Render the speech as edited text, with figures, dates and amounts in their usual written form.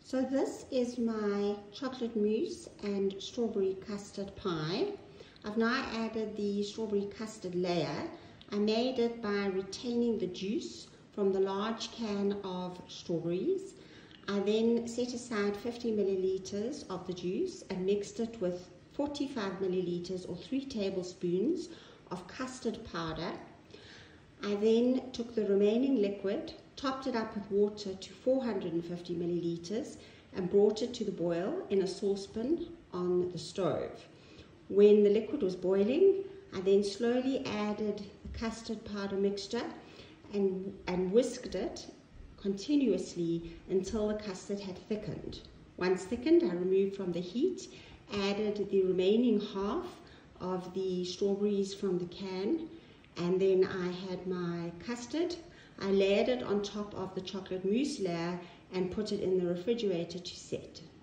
So this is my chocolate mousse and strawberry custard pie. I've now added the strawberry custard layer. I made it by retaining the juice from the large can of strawberries. I then set aside 50 milliliters of the juice and mixed it with 45 milliliters or 3 tablespoons of custard powder. I then took the remaining liquid, topped it up with water to 450 milliliters and brought it to the boil in a saucepan on the stove. When the liquid was boiling, I then slowly added the custard powder mixture and whisked it continuously until the custard had thickened. Once thickened, I removed from the heat, added the remaining half of the strawberries from the can, and then I had my custard. I layered it on top of the chocolate mousse layer and put it in the refrigerator to set.